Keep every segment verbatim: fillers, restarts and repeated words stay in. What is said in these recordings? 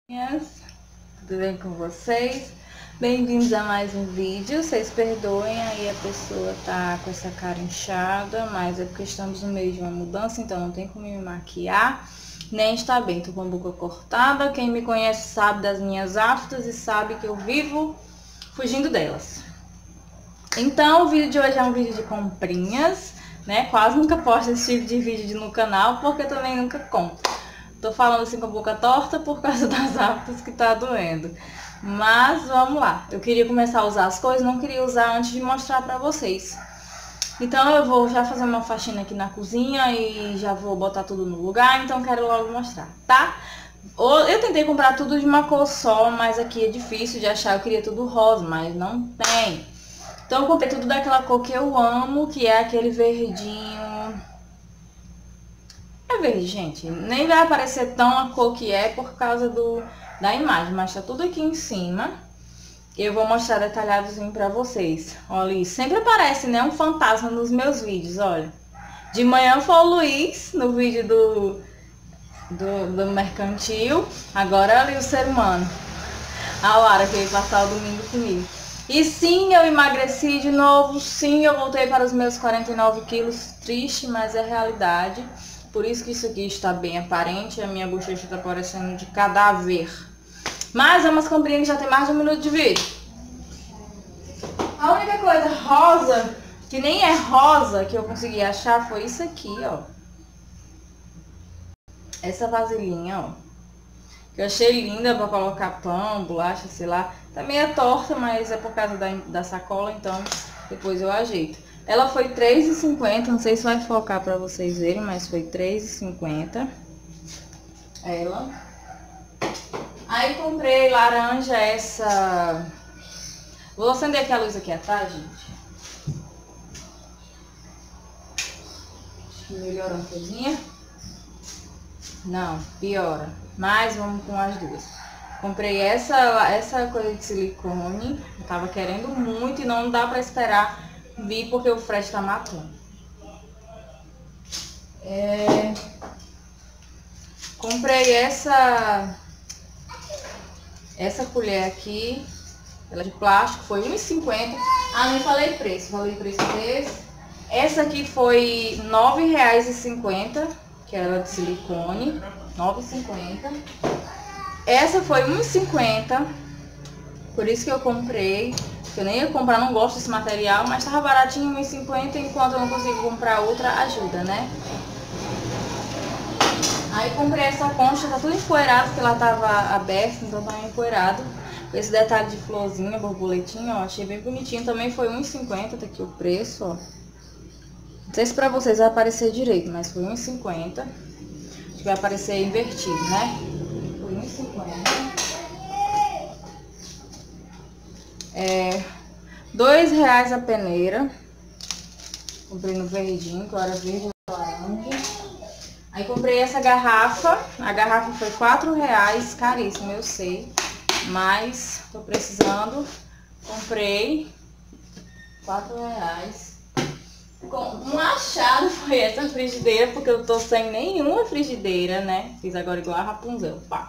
Tudo bem com vocês? Bem-vindos a mais um vídeo. Vocês perdoem aí a pessoa tá com essa cara inchada, mas é porque estamos no meio de uma mudança, então não tem como me maquiar, nem está bem, tô com a boca cortada. Quem me conhece sabe das minhas aftas e sabe que eu vivo fugindo delas. Então o vídeo de hoje é um vídeo de comprinhas, né? Quase nunca posto esse tipo de vídeo no canal, porque também nunca compro. Tô falando assim com a boca torta por causa das aftas que tá doendo. Mas vamos lá. Eu queria começar a usar as coisas, não queria usar antes de mostrar pra vocês. Então eu vou já fazer uma faxina aqui na cozinha e já vou botar tudo no lugar, então quero logo mostrar, tá? Eu tentei comprar tudo de uma cor só, mas aqui é difícil de achar. Eu queria tudo rosa, mas não tem. Então eu comprei tudo daquela cor que eu amo, que é aquele verdinho... É verde, gente. Nem vai aparecer tão a cor que é por causa do, da imagem, mas tá tudo aqui em cima. Eu vou mostrar detalhadozinho pra vocês. Olha, sempre aparece, né, um fantasma nos meus vídeos, olha. De manhã foi o Luiz, no vídeo do, do, do mercantil. Agora ali o ser humano. A Lara, que veio passar o domingo comigo. E sim, eu emagreci de novo. Sim, eu voltei para os meus quarenta e nove quilos. Triste, mas é realidade. Por isso que isso aqui está bem aparente. A minha bochecha está parecendo de cadáver. Mas é umas comprinhas que já tem mais de um minuto de vídeo. A única coisa rosa, que nem é rosa, que eu consegui achar foi isso aqui, ó. Essa vasilhinha, ó. Que eu achei linda pra colocar pão, bolacha, sei lá. Tá meio torta, mas é por causa da, da sacola, então depois eu ajeito. Ela foi três reais e cinquenta, não sei se vai focar pra vocês verem, mas foi três reais e cinquenta. Ela. Aí comprei laranja essa... Vou acender aqui a luz aqui atrás, gente. Acho que melhora um pouquinho. Não, piora. Mas vamos com as duas. Comprei essa, essa coisa de silicone. Eu tava querendo muito e não dá pra esperar vir porque o frete tá matando. É... Comprei essa essa colher aqui, ela é de plástico, foi um real e cinquenta. Ah, nem falei preço, falei preço desse. Essa aqui foi nove reais e cinquenta, que era de silicone, nove reais e cinquenta. Essa foi um real e cinquenta, por isso que eu comprei. Eu nem ia comprar, não gosto desse material, mas tava baratinho, um real e cinquenta, enquanto eu não consigo comprar outra, ajuda, né? Aí comprei essa concha, tá tudo empoeirado, porque ela tava aberta, então tá empoeirado. Com esse detalhe de florzinha, borboletinha, ó, achei bem bonitinho. Também foi um real e cinquenta, tá aqui o preço, ó. Não sei se pra vocês vai aparecer direito, mas foi um real e cinquenta. Acho que vai aparecer invertido, né? Foi um real e cinquenta. É, dois reais a peneira. Comprei no verdinho, que era verde e laranja. Aí comprei essa garrafa. A garrafa foi quatro reais, caríssima, eu sei. Mas tô precisando. Comprei quatro reais. Um achado foi essa frigideira, porque eu tô sem nenhuma frigideira, né? Fiz agora igual a Rapunzel, pá.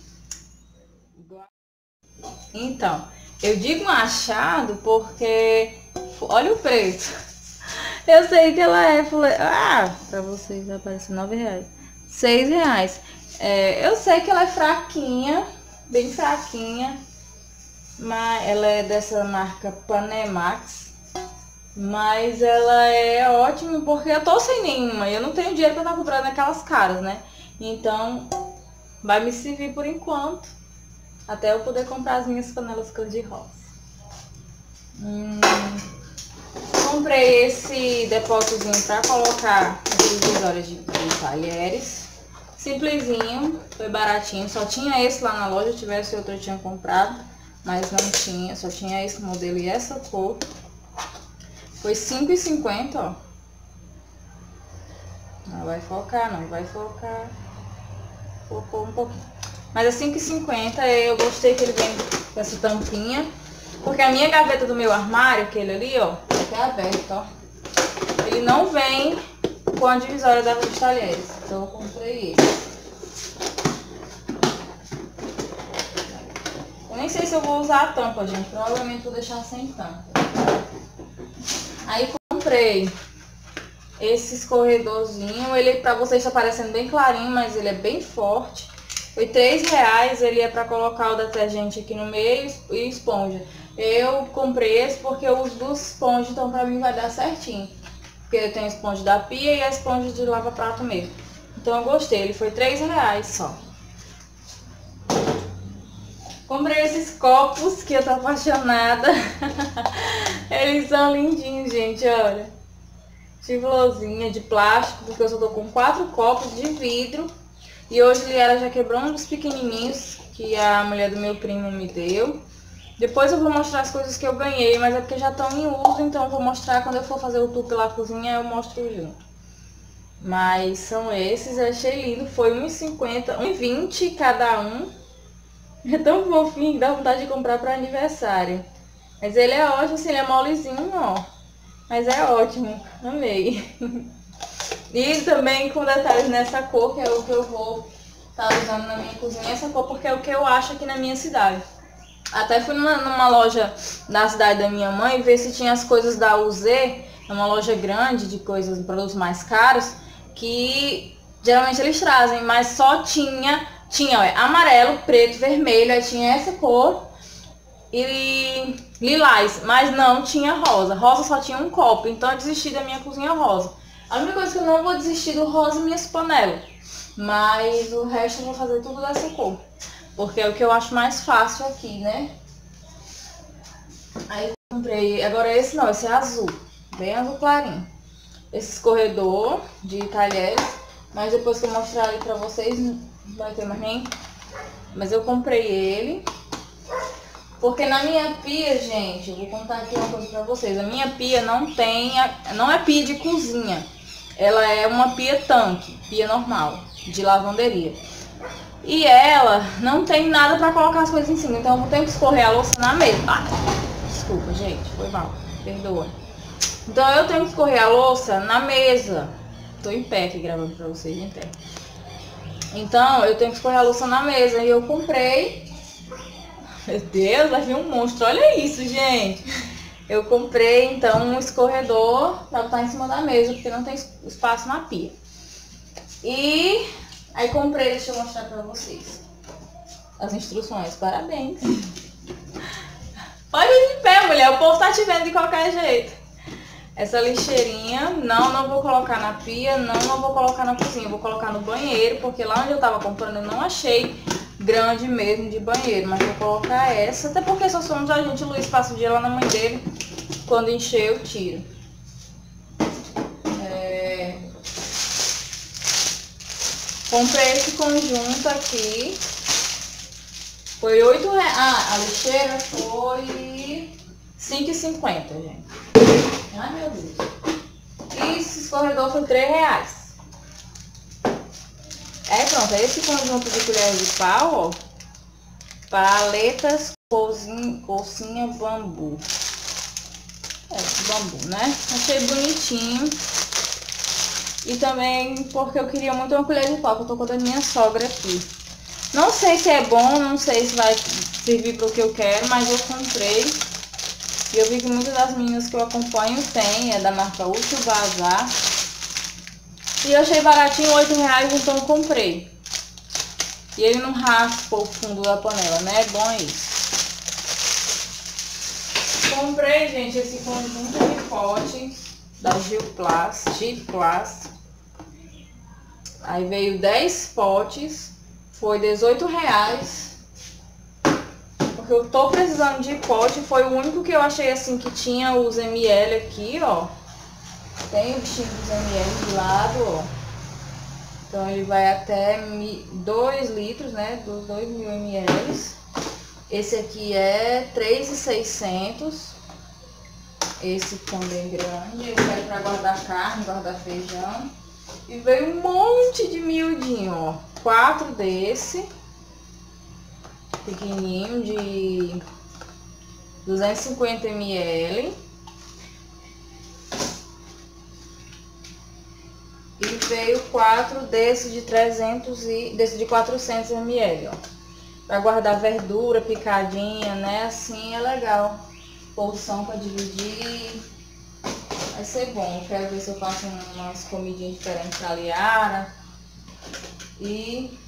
Então, eu digo um achado porque... Olha o preço. Eu sei que ela é... Ah, pra vocês apareceu nove reais. seis reais. É, eu sei que ela é fraquinha, bem fraquinha. Mas ela é dessa marca Panemax. Mas ela é ótima porque eu tô sem nenhuma. Eu não tenho dinheiro pra estar comprando aquelas caras, né? Então, vai me servir por enquanto. Até eu poder comprar as minhas panelas cor-de-rosa. Hum, comprei esse depósitozinho pra colocar divisórias de, de talheres. Simplesinho, foi baratinho. Só tinha esse lá na loja, se tivesse outro eu tinha comprado. Mas não tinha, só tinha esse modelo e essa cor. Foi cinco reais e cinquenta, ó. Não vai focar, não vai focar. Focou um pouquinho. Mas é cinco reais e cinquenta, eu gostei que ele vem com essa tampinha. Porque a minha gaveta do meu armário, aquele ali, ó, tá até aberto, ó. Ele não vem com a divisória dos talheres. Então eu comprei esse. Nem sei se eu vou usar a tampa, gente. Provavelmente vou deixar sem tampa. Aí comprei esse escorredorzinho. Ele pra vocês está parecendo bem clarinho, mas ele é bem forte. Foi três reais. Ele é pra colocar o detergente aqui no meio e esponja. Eu comprei esse porque eu uso duas esponjas, então pra mim vai dar certinho. Porque eu tenho a esponja da pia e a esponja de lava-prato mesmo. Então eu gostei. Ele foi três reais só. Comprei esses copos que eu tô apaixonada. Eles são lindinhos, gente, olha. Chivolozinha de plástico, porque eu só tô com quatro copos de vidro. E hoje ela já quebrou um dos pequenininhos que a mulher do meu primo me deu. Depois eu vou mostrar as coisas que eu ganhei, mas é porque já estão em uso, então eu vou mostrar quando eu for fazer o tour pela cozinha, eu mostro junto. Mas são esses, eu achei lindo, foi um real e cinquenta centavos, um real e vinte centavos cada um. É tão fofinho que dá vontade de comprar para aniversário. Mas ele é ótimo, assim, ele é molezinho, ó. Mas é ótimo, amei. E também com detalhes nessa cor, que é o que eu vou estar usando na minha cozinha. Essa cor porque é o que eu acho aqui na minha cidade. Até fui numa, numa loja da cidade da minha mãe ver se tinha as coisas da U Z, uma loja grande de coisas, produtos mais caros, que geralmente eles trazem, mas só tinha... Tinha, ó, amarelo, preto, vermelho, aí tinha essa cor e lilás, mas não tinha rosa. Rosa só tinha um copo, então eu desisti da minha cozinha rosa. A única coisa que eu não vou desistir do rosa é minhas panelas, mas o resto eu vou fazer tudo dessa cor, porque é o que eu acho mais fácil aqui, né? Aí eu comprei, agora esse não, esse é azul, bem azul clarinho. Esse escorredor de talheres, mas depois que eu mostrar ali pra vocês... Não vai ter mais nem. Mas eu comprei ele. Porque na minha pia, gente, eu vou contar aqui uma coisa pra vocês. A minha pia não tem. A, não é pia de cozinha. Ela é uma pia tanque. Pia normal. De lavanderia. E ela não tem nada pra colocar as coisas em cima. Então eu vou ter que escorrer a louça na mesa. Ah, desculpa, gente. Foi mal. Perdoa. Então eu tenho que escorrer a louça na mesa. Tô em pé aqui gravando pra vocês em pé. Então, eu tenho que escorrer a louça na mesa. E eu comprei... Meu Deus, vai vir um monstro. Olha isso, gente. Eu comprei, então, um escorredor pra botar em cima da mesa, porque não tem espaço na pia. E aí comprei, deixa eu mostrar pra vocês as instruções. Parabéns. Pode ir de pé, mulher. O povo tá te vendo de qualquer jeito. Essa lixeirinha, não, não vou colocar na pia, não, não vou colocar na cozinha, vou colocar no banheiro, porque lá onde eu tava comprando eu não achei grande mesmo de banheiro, mas vou colocar essa, até porque só somos a gente, o Luiz passa o dia lá na mãe dele, quando encher eu tiro. É... Comprei esse conjunto aqui, foi oito reais, ah, a lixeira foi cinco reais e cinquenta centavos, gente. Ai, meu Deus. E esse escorredor foi três reais. É, pronto. É esse conjunto de colheres de pau, ó. Paletas cozinha, cozinha bambu. É, bambu, né? Achei bonitinho. E também porque eu queria muito uma colher de pau, que eu tô com a da minha sogra aqui. Não sei se é bom, não sei se vai servir para o que eu quero, mas eu comprei. E eu vi que muitas das meninas que eu acompanho tem, é da marca Útil Bazar. E eu achei baratinho, oito reais, então eu comprei. E ele não raspa o fundo da panela, né? É bom isso. Comprei, gente, esse conjunto de pote da Gilplast, Gilplast. Aí veio dez potes, foi dezoito reais. Porque eu tô precisando de pote, foi o único que eu achei assim que tinha os ml aqui, ó. Tem o bichinho dos ml de lado, ó. Então ele vai até dois litros, né? Dos dois mil mililitros. Esse aqui é três mil e seiscentos. Esse também grande. Esse vai para guardar carne, guardar feijão. E veio um monte de miudinho, ó. Quatro desse. Pequenininho de duzentos e cinquenta mililitros. E veio quatro desse de trezentos e desse de quatrocentos mililitros, ó. Pra guardar verdura picadinha, né? Assim é legal. Porção pra dividir. Vai ser bom. Quero ver se eu faço umas comidinhas diferentes pra Liara. E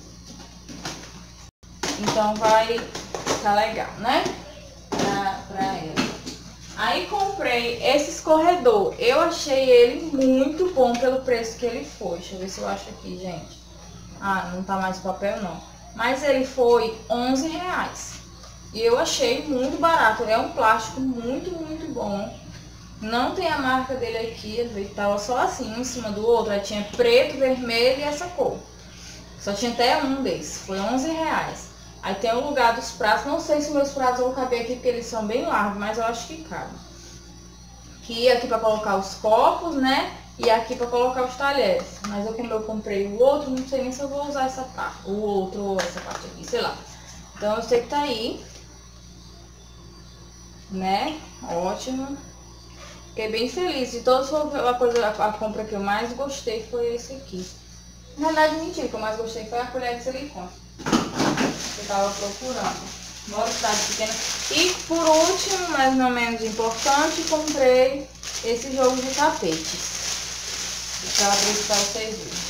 então vai ficar legal, né? Pra, pra ela. Aí comprei esse escorredor. Eu achei ele muito bom pelo preço que ele foi. Deixa eu ver se eu acho aqui, gente. Ah, não tá mais papel não. Mas ele foi onze reais. E eu achei muito barato. É um plástico muito, muito bom. Não tem a marca dele aqui. Ele tava só assim, um em cima do outro. Aí tinha preto, vermelho e essa cor. Só tinha até um desses. Foi onze reais. Aí tem o lugar dos pratos. Não sei se meus pratos vão caber aqui, porque eles são bem largos, mas eu acho que cabe. Aqui, aqui para colocar os copos, né? E aqui para colocar os talheres. Mas eu, como eu comprei o outro, não sei nem se eu vou usar essa parte. O outro ou essa parte aqui, sei lá. Então eu sei que tá aí. Né? Ótimo. Fiquei bem feliz. De todas a coisa, a compra que eu mais gostei foi esse aqui. Na verdade, mentira, o que eu mais gostei foi a colher de silicone. Que eu tava procurando. Bora cidade pequena. E por último, mas não menos importante, comprei esse jogo de tapetes. Deixa eu abrir pra vocês verem.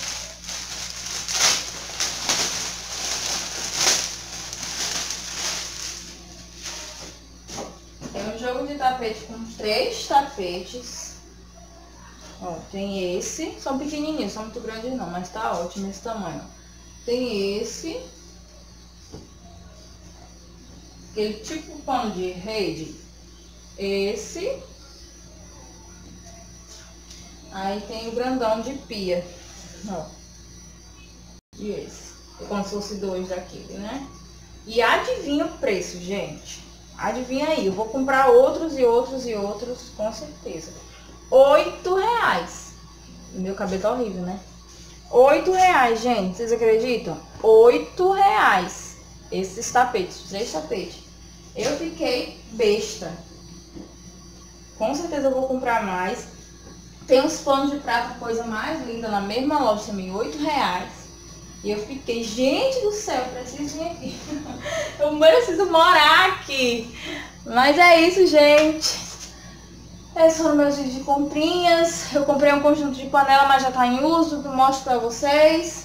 Tem um jogo de tapete com três tapetes. Ó, tem esse. São pequenininhos, são muito grandes não, mas tá ótimo esse tamanho. Tem esse. Aquele tipo pano de rede. Esse. Aí tem o grandão de pia. Ó. E esse. É como se fosse dois daquele, né? E adivinha o preço, gente. Adivinha aí. Eu vou comprar outros e outros e outros, com certeza. Oito reais. Meu cabelo tá horrível, né? Oito reais, gente. Vocês acreditam? Oito reais. Esses tapetes, três tapetes. Eu fiquei besta. Com certeza eu vou comprar mais. Tem uns panos de prata, coisa mais linda, na mesma loja também, oito reais. E eu fiquei, gente do céu, eu preciso vir aqui. Eu preciso morar aqui. Mas é isso, gente. Esses foram meus vídeos de comprinhas. Eu comprei um conjunto de panela, mas já tá em uso, que eu mostro pra vocês.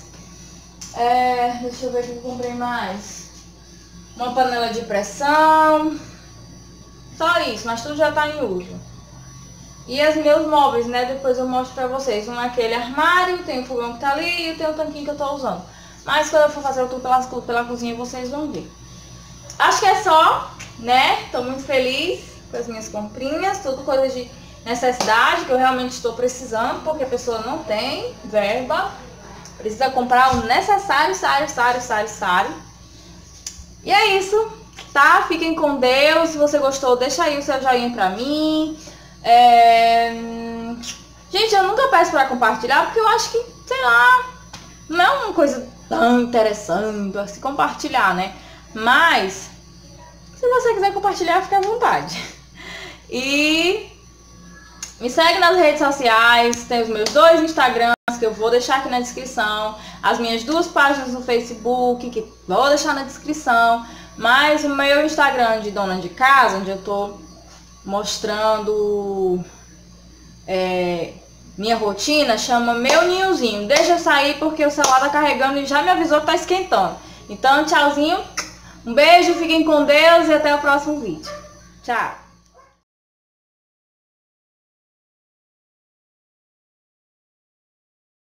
É, deixa eu ver o que eu comprei mais. Uma panela de pressão. Só isso, mas tudo já tá em uso. E os meus móveis, né? Depois eu mostro pra vocês. Um naquele armário, tem o fogão que tá ali e tem o tanquinho que eu tô usando. Mas quando eu for fazer o tour pela, pela cozinha, vocês vão ver. Acho que é só, né? Tô muito feliz com as minhas comprinhas. Tudo coisa de necessidade que eu realmente estou precisando, porque a pessoa não tem verba. Precisa comprar o necessário, sário, sário, sário, sário. E é isso, tá? Fiquem com Deus. Se você gostou, deixa aí o seu joinha pra mim. É... Gente, eu nunca peço pra compartilhar, porque eu acho que, sei lá, não é uma coisa tão interessante assim compartilhar, né? Mas, se você quiser compartilhar, fica à vontade. E me segue nas redes sociais, tem os meus dois Instagrams, que eu vou deixar aqui na descrição. As minhas duas páginas no Facebook, que vou deixar na descrição. Mas o meu Instagram de dona de casa, onde eu tô mostrando é, minha rotina, chama Meu Ninhozinho. Deixa eu sair porque o celular tá carregando e já me avisou que tá esquentando. Então, tchauzinho, um beijo, fiquem com Deus e até o próximo vídeo. Tchau!